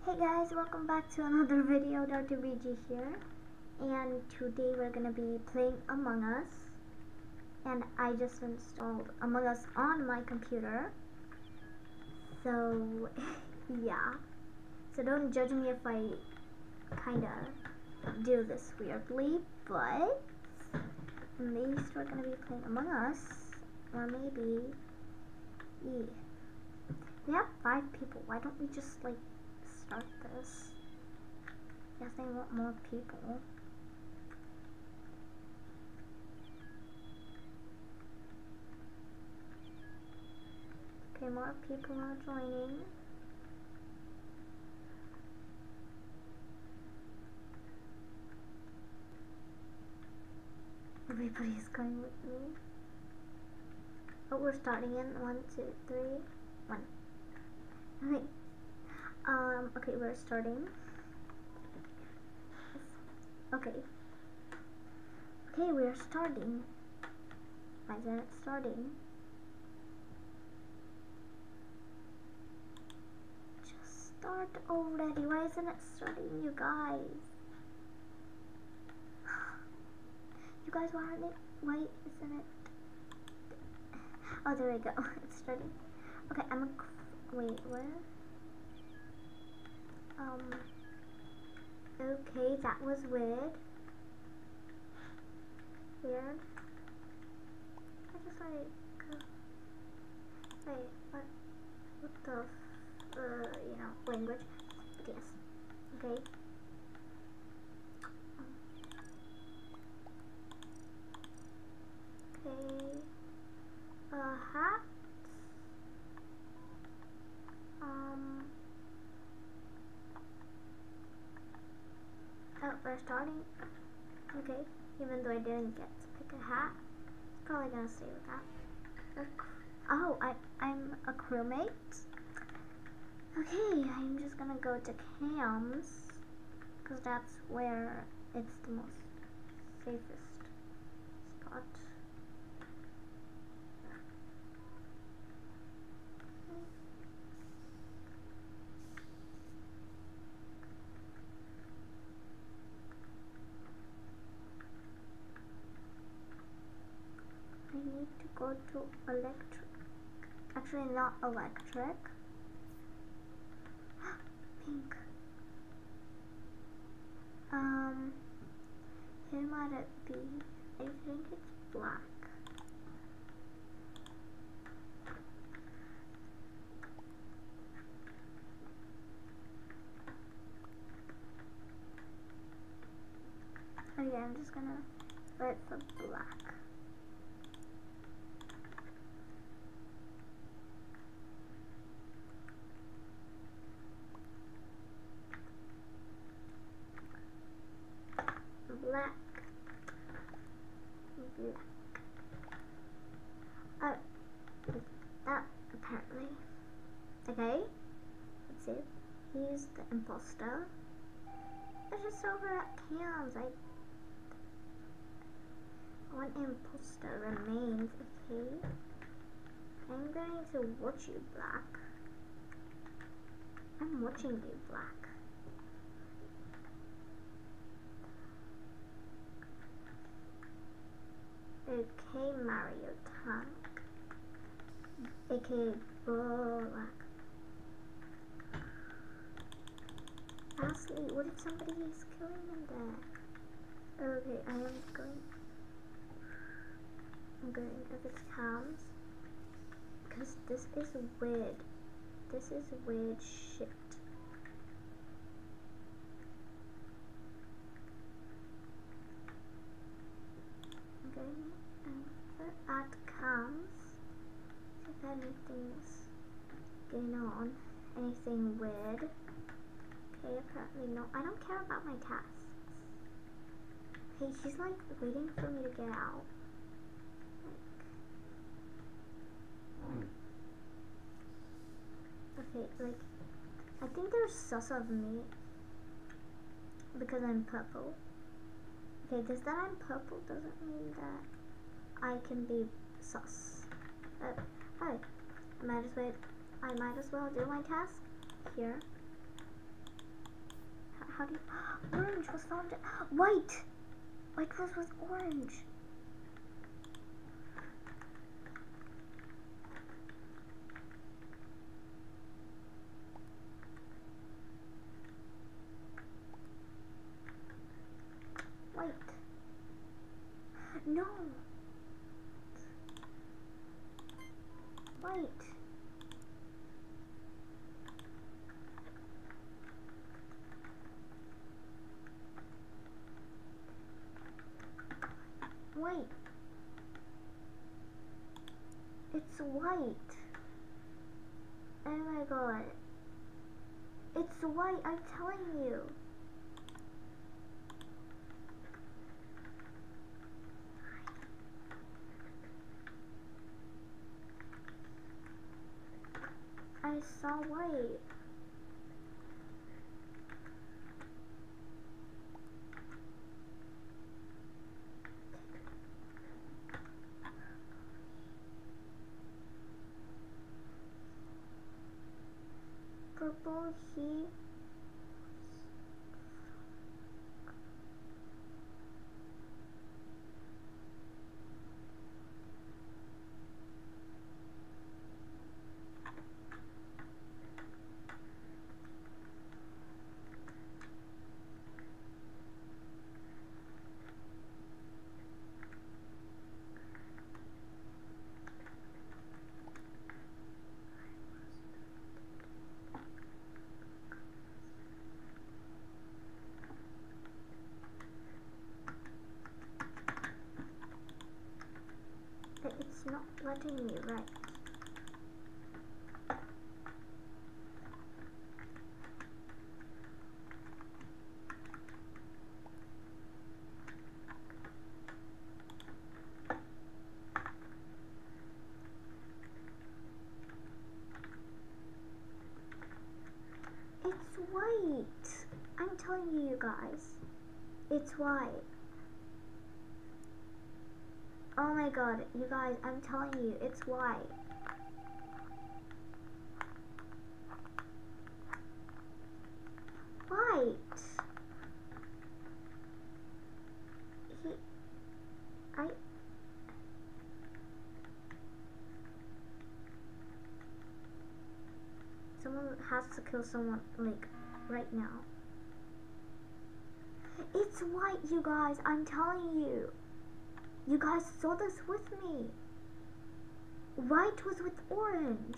Hey guys, welcome back to another video. Dr. BG here, and today we're gonna be playing Among Us, and I just installed Among Us on my computer, so yeah, so don't judge me if I kinda do this weirdly, but at least we're gonna be playing Among Us, or maybe, yeah. We have 5 people, why don't we just like start this? Yes, they want more people. Okay, more people are joining. Everybody's going with me. Oh, we're starting in 1, 2, 3, 1. Okay. Okay, we're starting. Okay. Okay, we're starting. Why isn't it starting? Just start already. Why isn't it starting, you guys? You guys, why isn't it? Oh, there we go. It's starting. Okay, wait, where? Okay, that was weird. Weird. I just like, wait, what the, language. But yes. Okay. Okay. Hats. Oh, we're starting. Okay, even though I didn't get to pick a hat, it's probably gonna stay with that. Oh, I'm a crewmate. Okay, I'm just gonna go to cams, because that's where it's the most safest spot. I need to go to electric. Actually, not electric. Pink. Who might it be? I think it's black. Okay, I'm just gonna vote for black. Black. Oh, that apparently. Okay, let's see. He's the imposter. It's just over at cams. One imposter remains. Okay, I'm going to watch you, Black. I'm watching you, Black. Okay, Mario Tank, aka Black. Lastly, what if somebody is killing them there? Okay, I'm going if it's cams, because this is weird. This is weird shit. Okay, and at cams, see if anything's going on, anything weird. Okay, apparently no. I don't care about my tasks. Okay, he's like waiting for me to get out. Okay, like, I think they're sus of me because I'm purple. Okay, just that I'm purple doesn't mean that I can be sus. Hi, I might as well do my task here. how do you... Orange was found... White! White was with orange. White. No! White. Wait. It's white. Oh my god. It's white, I'm telling you. I saw white. Purple heat. It's not letting me write. It's white. I'm telling you guys. It's white. Oh my god, you guys, I'm telling you, it's white. White. Someone has to kill someone, like, right now. It's white, you guys, I'm telling you. You guys saw this with me. White was with orange.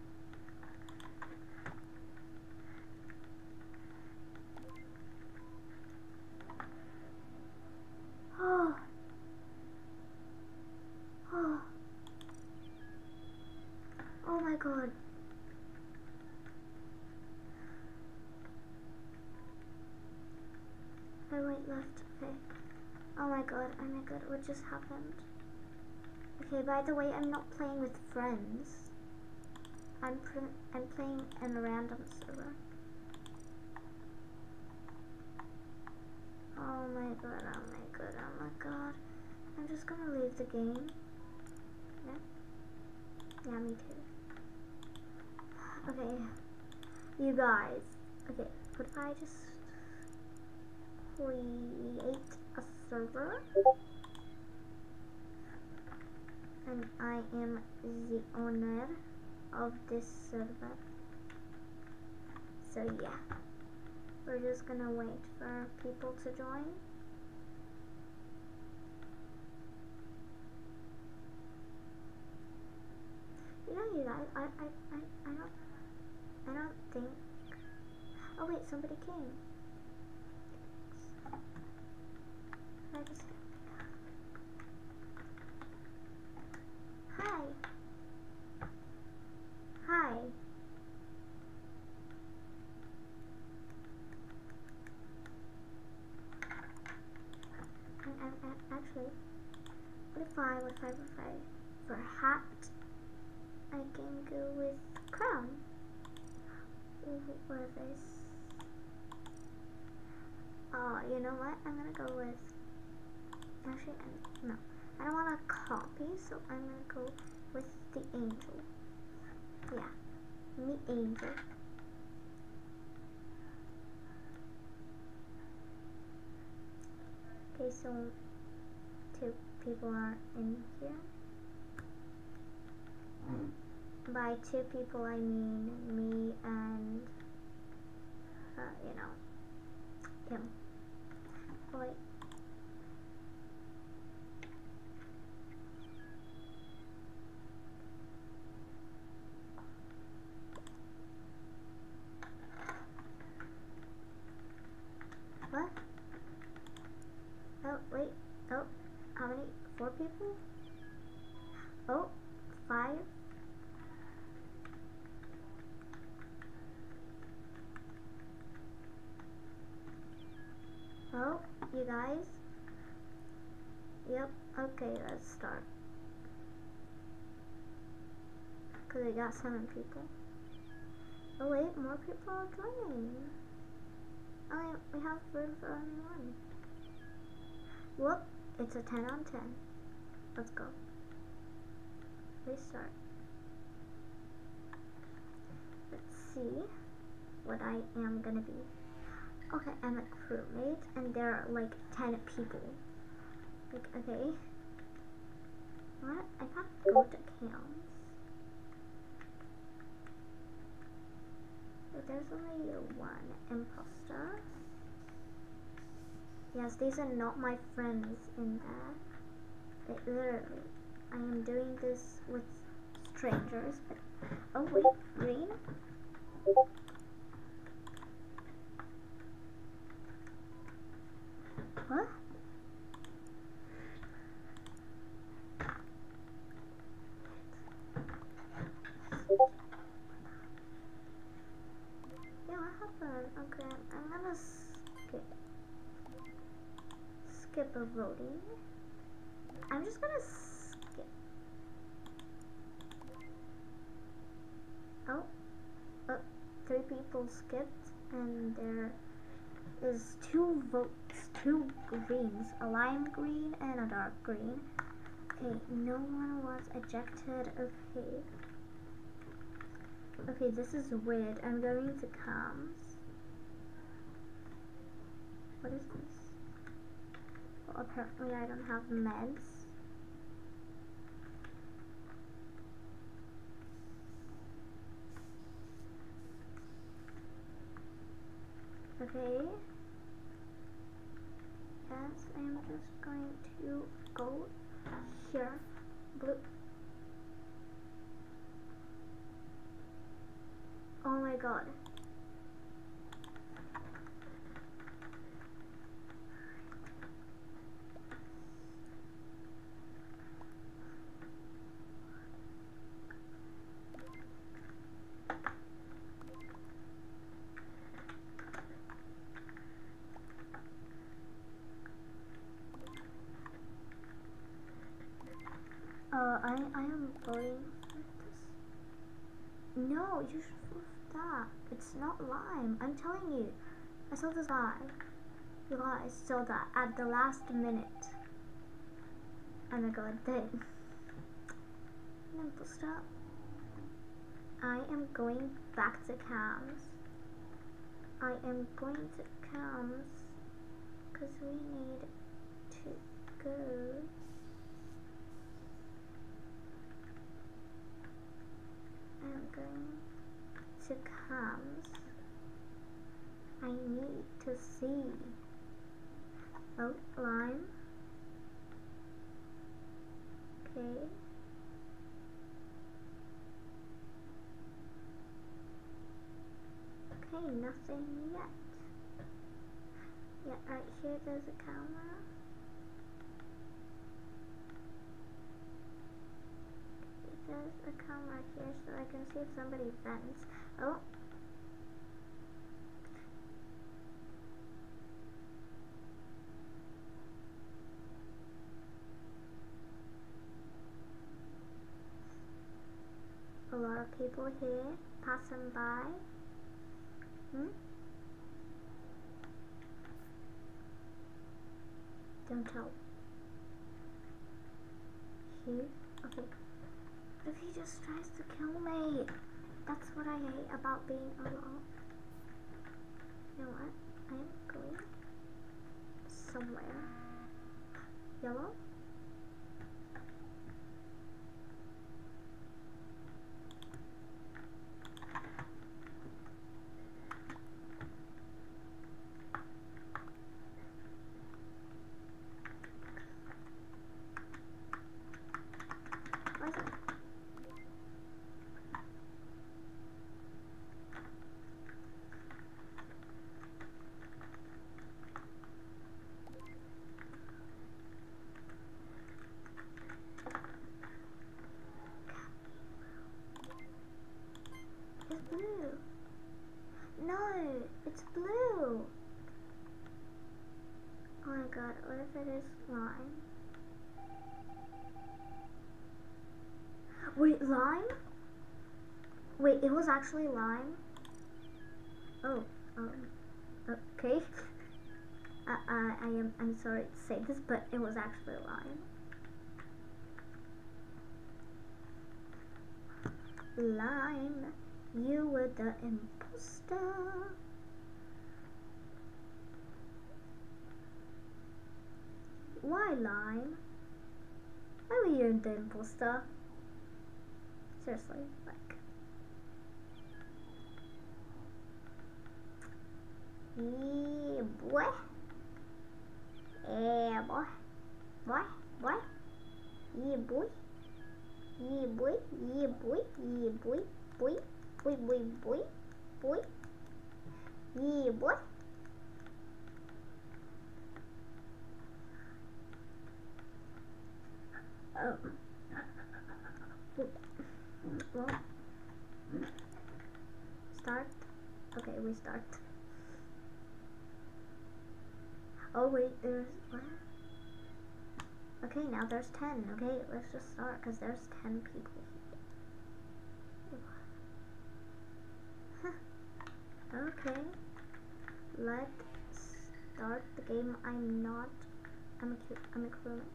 Oh. Oh. Oh my god. I went left, okay. Oh my god, what just happened? Okay, by the way, I'm not playing with friends. I'm playing in a random server. Oh my god, oh my god, oh my god. I'm just gonna leave the game. Yeah? Yeah, me too. Okay, you guys. Okay, could I just create a server? And I am the owner of this server. So yeah, we're just gonna wait for people to join. You know, you guys, I don't think. Oh wait, somebody came. I just. Hi. Hi. I'm actually, what if I for hat, I can go with crown. What is this? You know what? I'm gonna go with, actually, no. I don't want to copy, so I'm gonna go with the angel. Yeah, the angel. So 2 people are in here. By 2 people I mean me and you know, him. Oh, wait. What? Oh, wait. Oh, how many? 4 people? Oh, 5? Oh, you guys? Yep, okay, let's start. Because we got 7 people. Oh wait, more people are joining. We have room for only 1. Whoop, it's a 10 on 10. Let's go. Restart. Let's see what I am gonna be. Okay, I'm a crewmate, and there are like 10 people. Like, okay. What? I have to go to cams. But there's only 1 imposter. Yes, these are not my friends in there. Like, literally, I am doing this with strangers. But oh wait, green. What? Yeah, what happened? Okay, I'm gonna skip a voting. I'm just gonna skip. Oh, 3 people skipped, and there is 2 votes, 2 greens, a lime green and a dark green. Okay, no one was ejected. Okay. Okay, this is weird. I'm going to comms. What is this? Well, apparently I don't have meds. Okay. Yes, I'm just going to go here. Blue. Oh my god. I am voting for this. No, you should vote for that. It's not lime. I'm telling you. I saw this guy. You guys saw that at the last minute. Oh my god, then. Stop. I am going back to cams. I am going to cams because we need to go. I'm going to cams. I need to see. Oh, lime. Okay. Okay, nothing yet. Yeah, right here there's a camera. There's a camera here so I can see if somebody vents. Oh. A lot of people here passing by. Don't tell. Here? Okay. If he just tries to kill me, that's what I hate about being alone. You know what? I am going somewhere it's blue. Oh my god, what if it is lime? Wait, lime? Wait, it was actually lime? Oh, okay. I'm sorry to say this, but it was actually lime. Lime, you were the imposter. Why lime? Why were you the imposter? Seriously, like. Yeah, boy. Yeah, boy. Boy, boy. Yeah, boy. Yeah, boy. Yeah, boy. Yeah, boy. Boy. Boy, boy, boy. Boy. Yeah, boy. Oh. Well. Start. Okay, we start. Oh wait, there's what? Okay, now there's 10. Okay, let's just start because there's 10 people here. Okay, let's start the game. I'm a crewmate.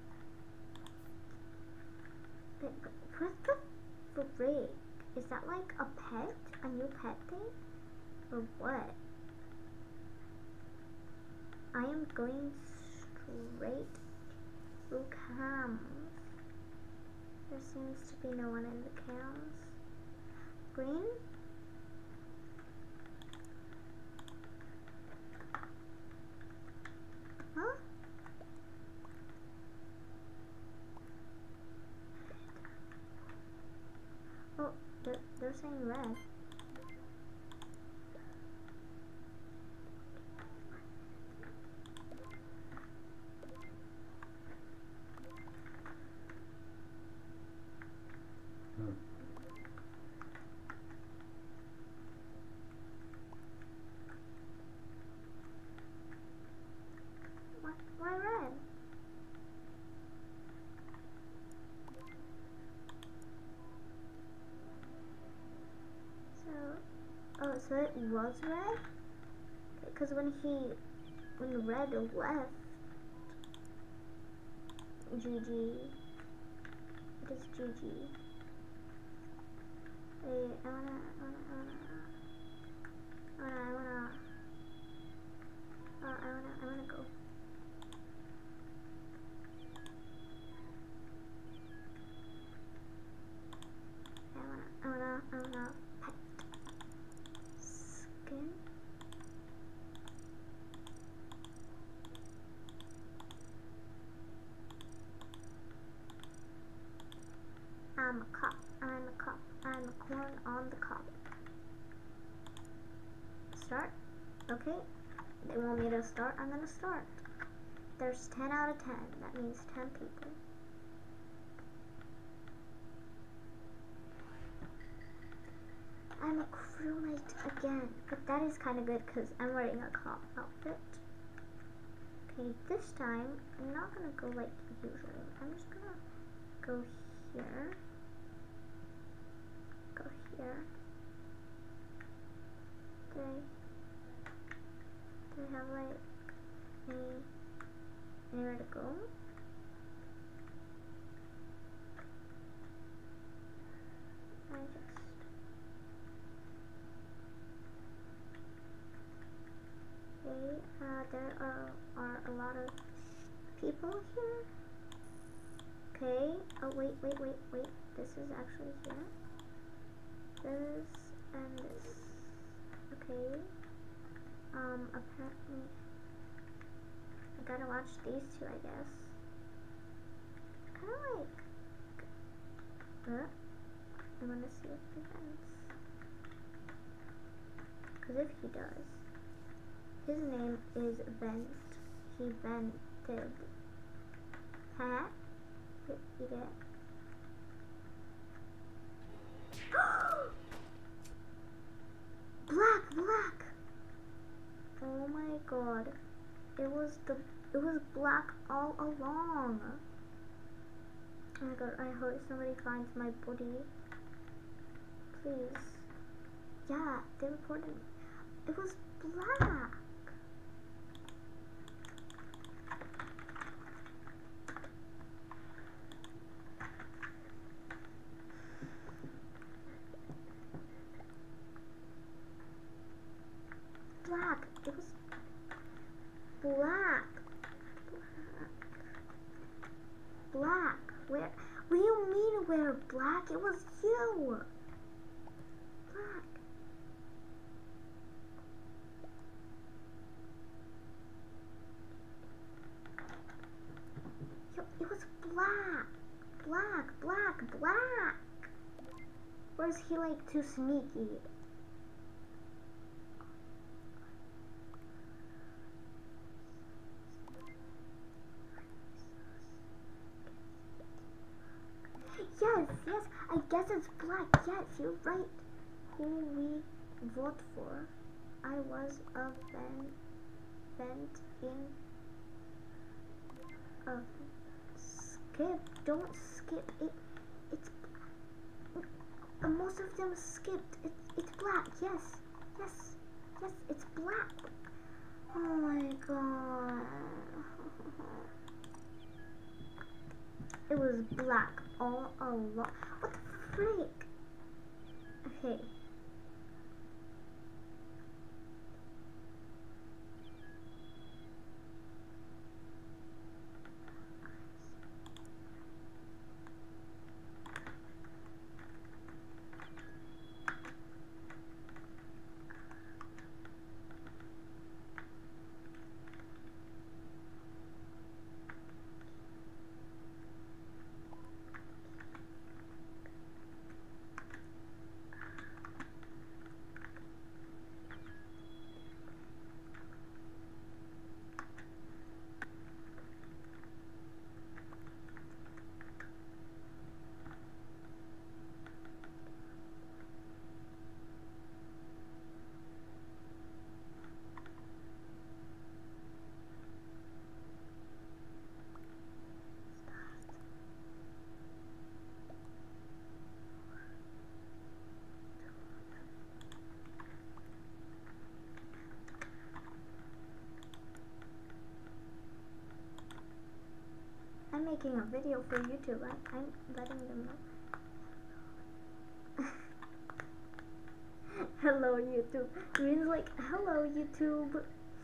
Wait, what the frick? Is that like a pet? A new pet thing? Or what? I am going straight through cams. There seems to be no one in the cams. Green? Huh? Oh, they're saying red. Why red? So it was red? Because when red left, GG. It is GG. Wait, I wanna go. I wanna pet skin. I'm a cop. I'm a corn on the cob. Start. Okay. They want me to start. I'm gonna start. There's 10 out of 10. That means 10 people. I'm a crewmate again, but that is kind of good because I'm wearing a cop outfit. Okay, this time I'm not gonna go like usually. I'm just gonna go here. Go here. Do I have like anywhere to go? There are a lot of people here. Okay. Oh wait. This is actually here. This and this. Okay. Apparently I gotta watch these two, I guess. Kinda like I wanna see if he vents. Cause if he does, his name is Vent. He vented. Huh? You get? Black! god. It was black all along. Oh my god, I hope somebody finds my body. Please. Yeah, they reported me. It was black. Black. It was black. Black. Where? What do you mean where black? It was you. Black. Yo, it was black. Black. Or is he like too sneaky? Yes, I guess it's black. Yes, you're right. Who we vote for? I was a vent in a skip. Don't skip it. It's most of them skipped. It's black. Yes, it's black. Oh my god. It was black all along. What the freak? Okay. I'm making a video for YouTube. I'm letting them know. Hello, YouTube. Green's like, hello, YouTube.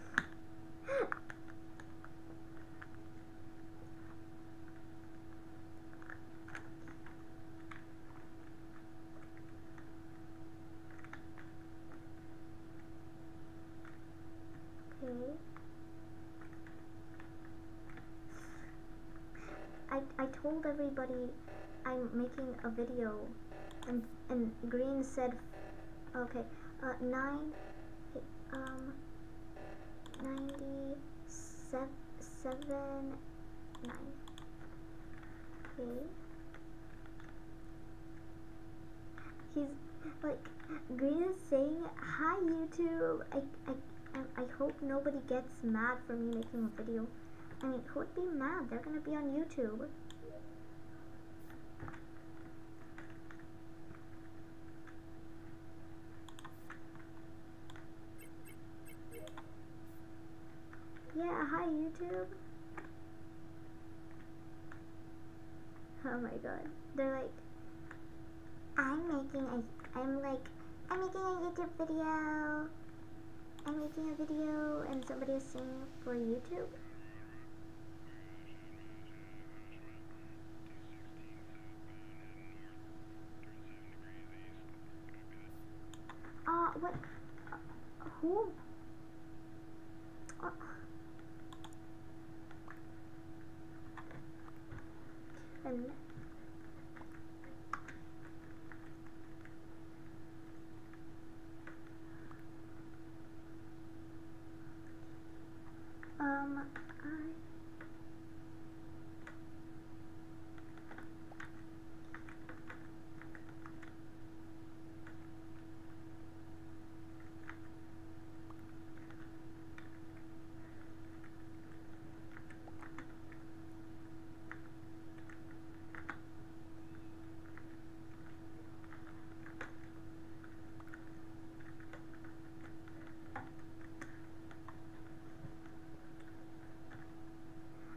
Okay. I told everybody I'm making a video, and Green said, okay, 97, okay. He's like, Green is saying, hi YouTube. I hope nobody gets mad for me making a video. I mean, who would be mad? They're gonna be on YouTube. Yeah, hi YouTube. Oh my god. They're like, I'm making a YouTube video. I'm making a video and somebody is singing for YouTube. What? Who? And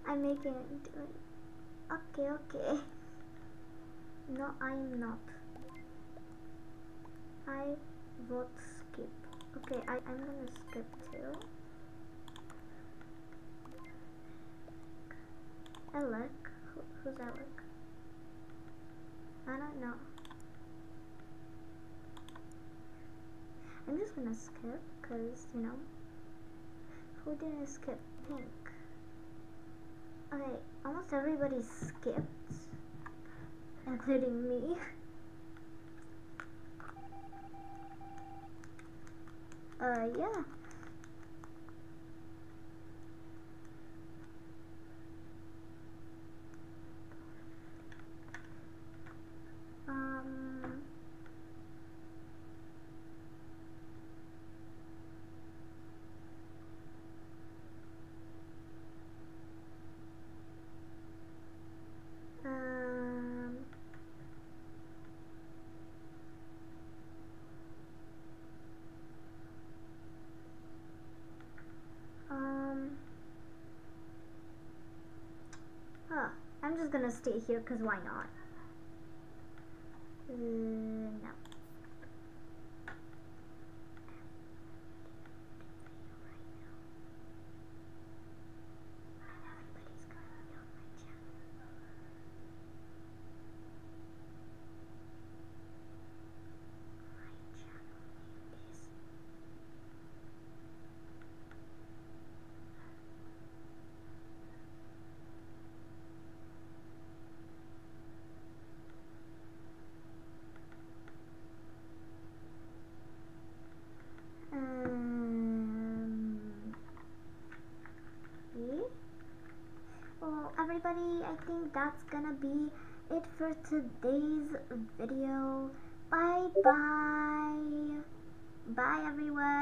I'm making it doing. Okay. No, I'm not. I vote skip. Okay, I'm gonna skip too. Alec? Who's Alec? I don't know. I'm just gonna skip, cause, you know, who didn't skip? Pink. Okay, almost everybody skipped, including me. Yeah. I'm just gonna stay here, cause why not? No. Well, everybody, I think that's gonna be it for today's video. Bye bye. Bye everyone.